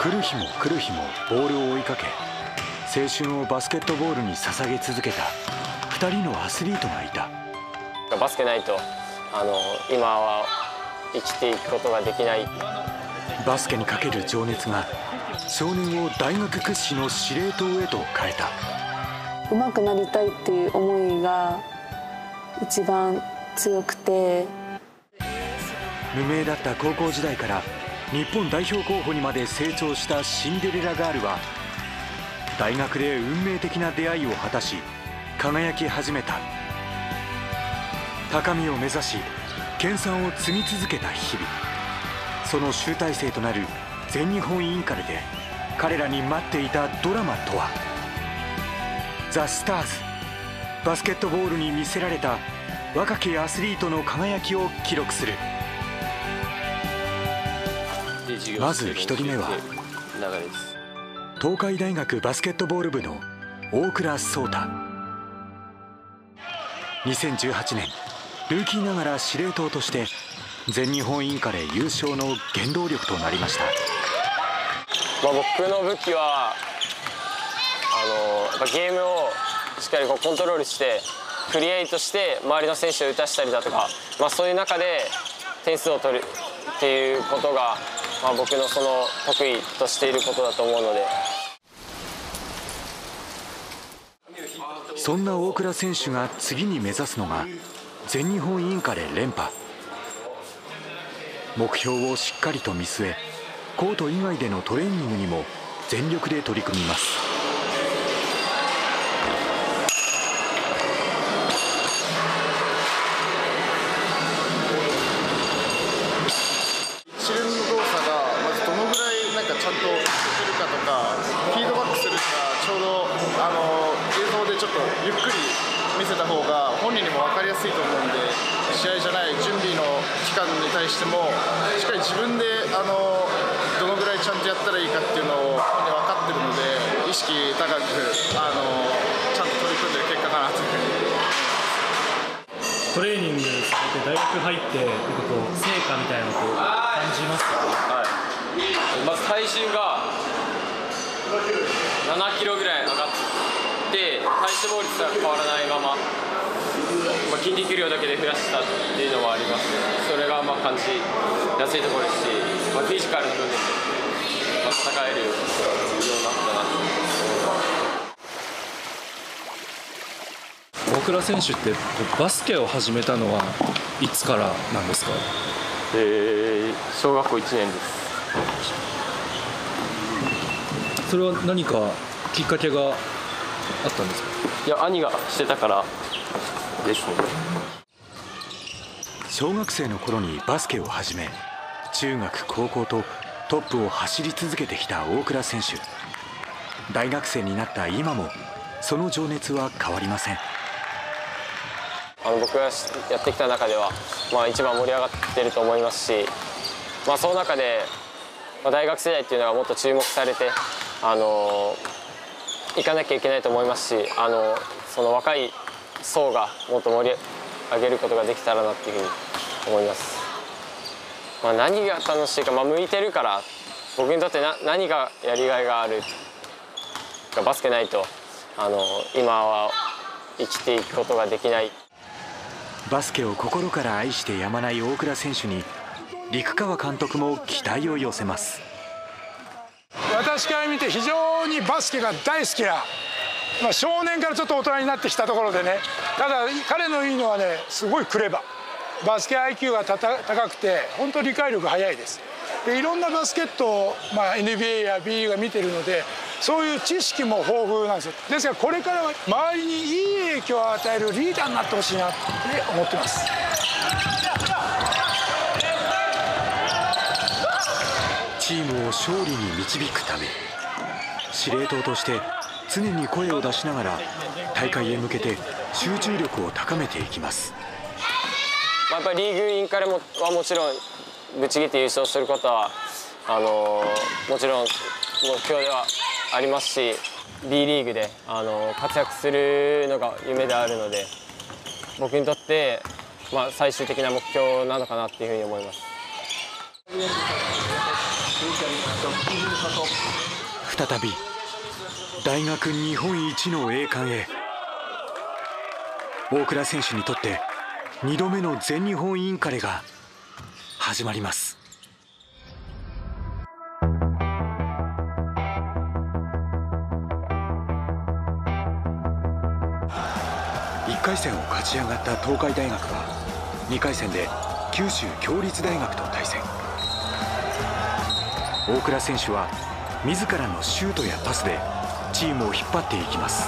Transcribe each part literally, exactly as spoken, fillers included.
来る日も来る日もボールを追いかけ、青春をバスケットボールに捧げ続けたふたりのアスリートがいた。 バスケないとあの今は生きていくことができない。 バスケにかける情熱が少年を大学屈指の司令塔へと変えた。 上手くなりたいっていう思いが一番強くて、 無名だった高校時代から日本代表候補にまで成長したシンデレラガールは、大学で運命的な出会いを果たし輝き始めた。高みを目指し研鑽を積み続けた日々、その集大成となる全日本インカレで彼らに待っていたドラマとは。ザ・スターズ、バスケットボールに魅せられた若きアスリートの輝きを記録する。まずひとりめは東海大学バスケットボール部の大倉颯太。にせんじゅうはちねんルーキーながら司令塔として全日本インカレ優勝の原動力となりました。 まあ、僕の武器はあのやっぱゲームをしっかりこうコントロールしてクリエイトして周りの選手を打たしたりだとか、まあ、そういう中で点数を取るっていうことが、まあ、僕のその得意としていることだと思うので。 そんな大倉選手が次に目指すのが全日本インカレ連覇。目標をしっかりと見据え、コート以外でのトレーニングにも全力で取り組みます。 一連の動作がまずどのぐらいなんかちゃんとできるかとか、フィードバックするのがちょうどあの映像でちょっとゆっくり見せた方が本人にも分かりやすいと思うんで、試合じゃない準備の期間に対してもしっかり自分であのどのぐらいちゃんとやったらいいかっていうのを本人分かってるので、意識高くあのちゃんと取り組んでる結果かなというふうに思います。 トレーニングされて大学入ってなんかこう成果みたいなのを感じますか？ はい、まず体重がななキロぐらい上がって体脂肪率が変わらないまま、まあ、筋肉量だけで増やしたっていうのもあります。それがまあ感じやすいところですし、まあ、フィジカルの部分で、まあ、戦えるようになったなと思います。 大倉選手ってバスケを始めたのはいつからなんですか？ えー、小学校いちねんです。 それは何かきっかけがあったんですか？ いや、兄がしてたからですね。 小学生の頃にバスケを始め、中学高校とトップを走り続けてきた大倉選手。大学生になった今もその情熱は変わりません。 あの僕がやってきた中では、まあ、一番盛り上がってると思いますし、まあ、その中で、まあ、大学世代っていうのがもっと注目されてあのいかなきゃいけないと思いますし、あのその若い層がもっと盛り上げることができたらなっていうふうに思います。まあ、何が楽しいか、まあ、向いてるから、僕にとってな何がやりがいがあるか、バスケないとあの今は生きていくことができない。 バスケを心から愛してやまない大倉選手に陸川監督も期待を寄せます。 私から見て非常にバスケが大好きな、まあ、少年からちょっと大人になってきたところでね、ただ彼のいいのはね、すごいクレバー、バスケ アイキュー がたた高くて本当理解力早いです。でいろんなバスケットを、まあ、エヌビーエー や ビー リーグが見てるので、そういう知識も豊富なんですよ。ですからこれからは周りにいい影響を与えるリーダーになってほしいなって思ってます。 チームを勝利に導くため、司令塔として常に声を出しながら大会へ向けて集中力を高めていきます。 やっぱりリーグインカレもはもちろんぶち切って優勝することはあのもちろん目標ではありますし、 ビー リーグであの活躍するのが夢であるので、僕にとって、まあ、最終的な目標なのかなっていうふうに思います。 再び大学日本一の栄冠へ。大倉選手にとってにどめの全日本インカレが始まります。いっかい戦を勝ち上がった東海大学はにかい戦で九州共立大学と対戦。大倉選手は自らのシュートやパスでチームを引っ張っていきます。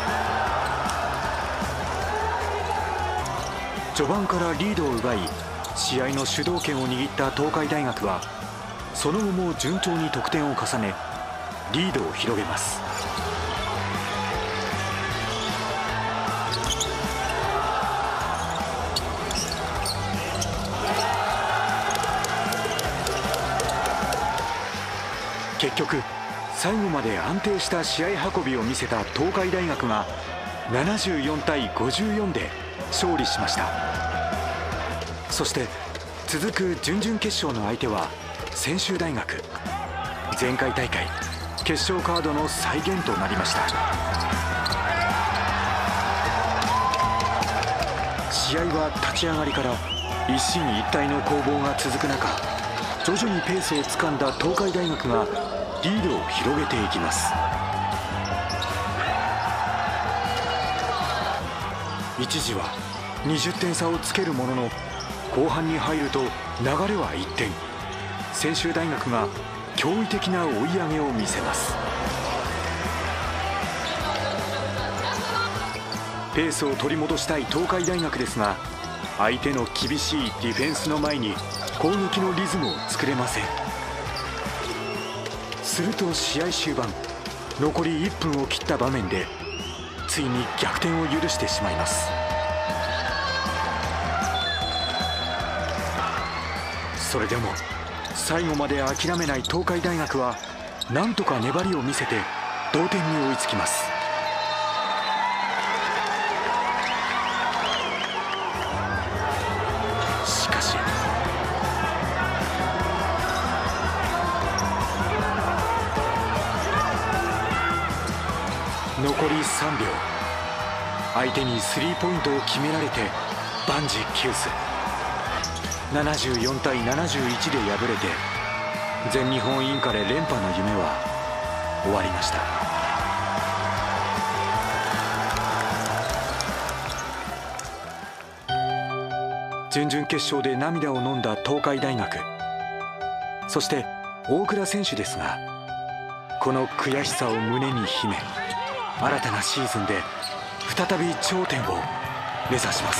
序盤からリードを奪い試合の主導権を握った東海大学はその後も順調に得点を重ねリードを広げます。結局最後まで安定した試合運びを見せた東海大学がななじゅうよんたいごじゅうよんで勝利しました。そして続く準々決勝の相手は専修大学。前回大会決勝カードの再現となりました。試合は立ち上がりから一進一退の攻防が続く中、徐々にペースをつかんだ東海大学がリードを広げていきます。一時はにじゅってん差をつけるものの後半に入ると流れは一転、専修大学が驚異的な追い上げを見せます。ペースを取り戻したい東海大学ですが、相手の厳しいディフェンスの前に攻撃のリズムを作れません。すると試合終盤残りいっぷんを切った場面でついに逆転を許してしまいます。それでも最後まで諦めない東海大学はなんとか粘りを見せて同点に追いつきます。しかし残りさんびょう、相手にスリーポイントを決められて万事休す。ななじゅうよんたいななじゅういちで敗れて全日本インカレ連覇の夢は終わりました。準々決勝で涙を飲んだ東海大学、そして大倉選手ですが、この悔しさを胸に秘め新たなシーズンで再び頂点を目指します。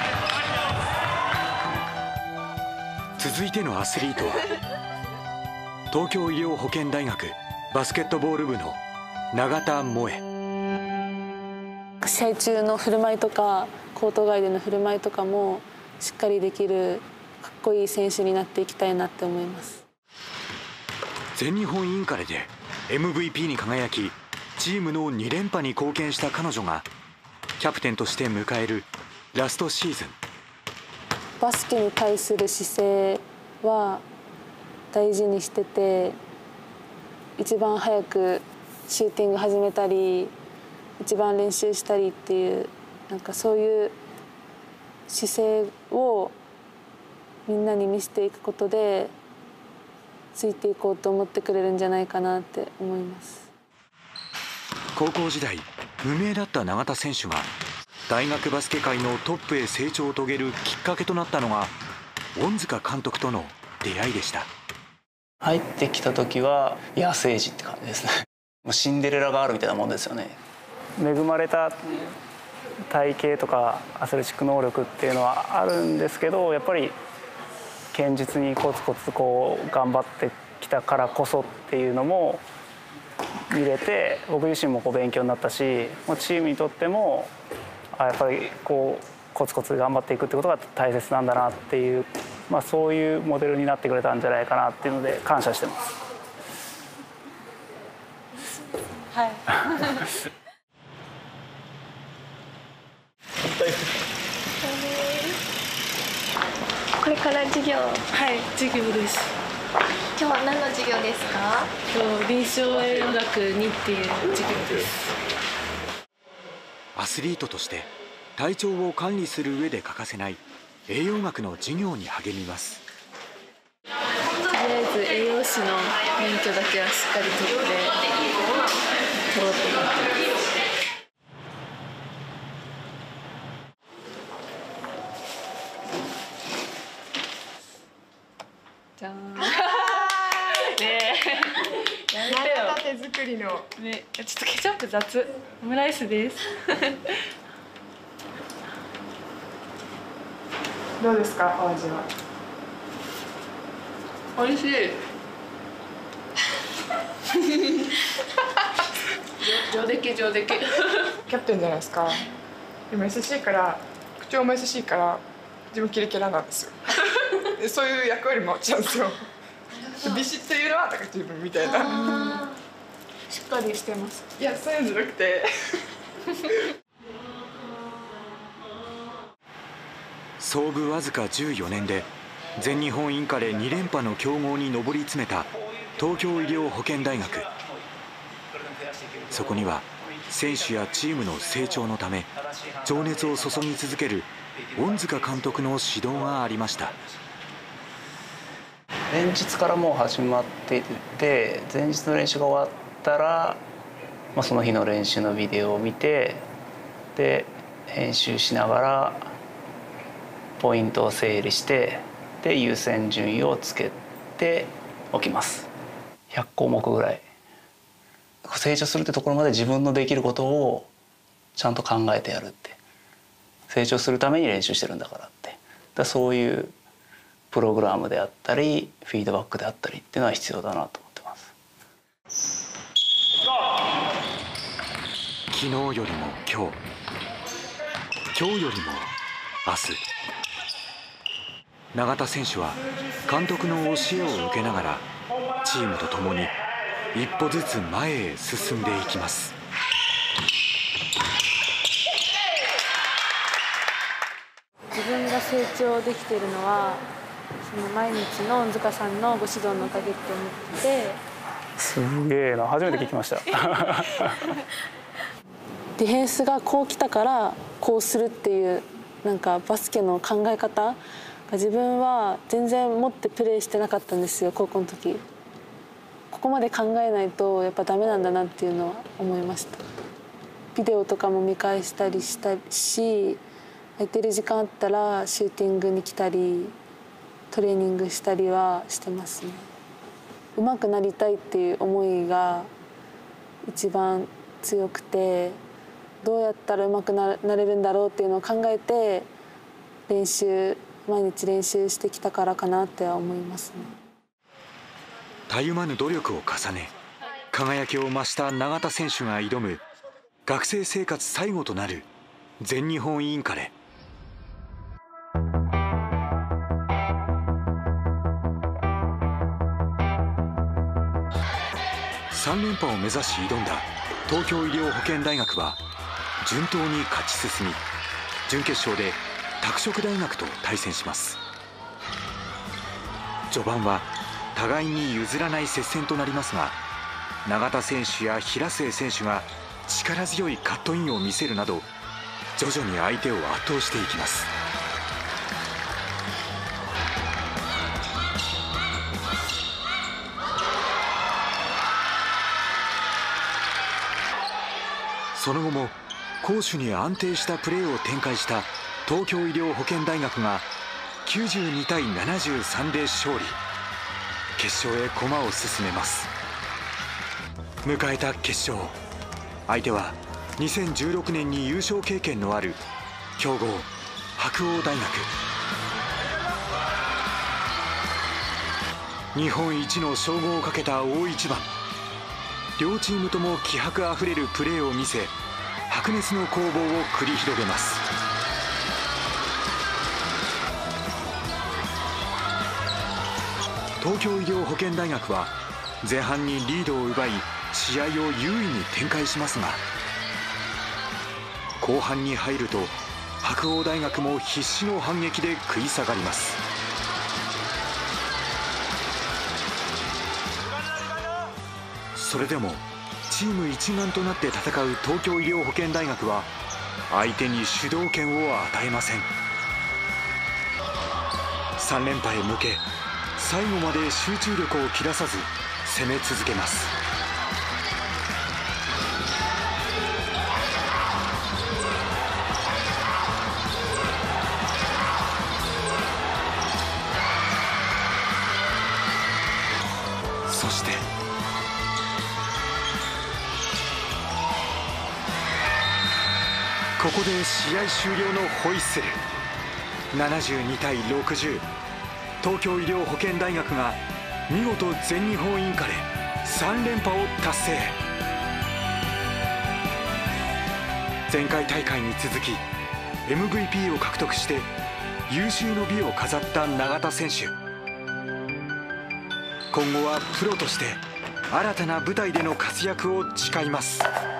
続いてのアスリートは東京医療保健大学バスケットボール部の永田萌衣。 試合中の振る舞いとかコート外での振る舞いとかもしっかりできるかっこいい選手になっていきたいなって思います。 全日本インカレで エムブイピー に輝きチームのに連覇に貢献した彼女がキャプテンとして迎えるラストシーズン。 バスケに対する姿勢は大事にしてて、一番早くシューティング始めたり一番練習したりっていう、なんかそういう姿勢をみんなに見せていくことでついていこうと思ってくれるんじゃないかなって思います。 高校時代無名だった永田選手が大学バスケ界のトップへ成長を遂げるきっかけとなったのが恩塚監督との出会いでした。 入ってきた時は野生児って感じですね。もうシンデレラガールみたいなもんですよね。 恵まれた体型とかアスレチック能力っていうのはあるんですけど、やっぱり堅実にコツコツこう頑張ってきたからこそっていうのも見れて、僕自身もこう勉強になったし、チームにとってもやっぱりこうコツコツ頑張っていくってことが大切なんだなっていう、まあ、そういうモデルになってくれたんじゃないかなっていうので感謝してます。 はいこれから授業。 はい、授業です。 今日は何の授業ですか？ 臨床栄養学にっていう授業です。 アスリートとして体調を管理する上で欠かせない栄養学の授業に励みます。 とりあえず栄養士の免許だけはしっかり取って取ろうと思ってます。じゃん。ねえ。やめてよ。手作りの。ね、ちょっとケチャップ雑。オムライスです。 どうですか、お味は。 美味しい。上出来上出来。 キャプテンじゃないですか。でも優しいから、口調も優しいから、自分キレキャラなんですよ。でそういう役割もあっちゃうんですよ。ビシッというのはなんか自分みたいな。 しっかりしてます。 いや、そういうんじゃなくて。 創部わずかじゅうよねんで全日本インカレに連覇の強豪に上り詰めた東京医療保健大学。そこには選手やチームの成長のため情熱を注ぎ続ける恩塚監督の指導がありました。 前日からもう始まっていて、前日の練習が終わったら、まあ、その日の練習のビデオを見て、で編集しながらポイントを整理して、で優先順位をつけておきます。ひゃっこうもくぐらい成長するってところまで自分のできることをちゃんと考えてやるって、成長するために練習してるんだからって、だそういうプログラムであったりフィードバックであったりっていうのは必要だなと思ってます。 昨日よりも今日、今日よりも明日。永田選手は監督の教えを受けながらチームと共に一歩ずつ前へ進んでいきます。 自分が成長できているのはその毎日の恩塚さんのご指導のおかげって思ってて。 すげえな、初めて聞きました。 ディフェンスがこう来たからこうするっていうなんかバスケの考え方が自分は全然持ってプレーしてなかったんですよ、高校の時。ここまで考えないとやっぱダメなんだなっていうのは思いました。ビデオとかも見返したりしたし、空いてる時間あったらシューティングに来たりトレーニングしたりはしてますね。上手くなりたいっていう思いが一番強くて、どうやったら上手くなれるんだろうっていうのを考えて練習毎日練習してきたからかなっては思いますね。 たゆまぬ努力を重ね輝きを増した永田選手が挑む学生生活最後となる全日本インカレ。さん連覇を目指し挑んだ東京医療保健大学は順当に勝ち進み、準決勝で拓殖大学と対戦します。序盤は互いに譲らない接戦となりますが、永田選手や平末選手が力強いカットインを見せるなど徐々に相手を圧倒していきます。その後も攻守に安定したプレーを展開した東京医療保健大学がきゅうじゅうにたいななじゅうさんで勝利。決勝へ駒を進めます。迎えた決勝、相手はにせんじゅうろくねんに優勝経験のある強豪白鴎大学。日本一の称号をかけた大一番、両チームとも気迫あふれるプレーを見せ白熱の攻防を繰り広げます。東京医療保健大学は前半にリードを奪い試合を優位に展開しますが、後半に入ると白鴎大学も必死の反撃で食い下がります。 それでもチーム一丸となって戦う東京医療保険大学は相手に主導権を与えません。さん連覇へ向け最後まで集中力を切らさず攻め続けます。そしてここで試合終了のホイッスル。ななじゅうにたいろくじゅう、東京医療保険大学が見事全日本インカレさん連覇を達成。前回大会に続き エムブイピー を獲得して有終の美を飾った永田選手。今後はプロとして新たな舞台での活躍を誓います。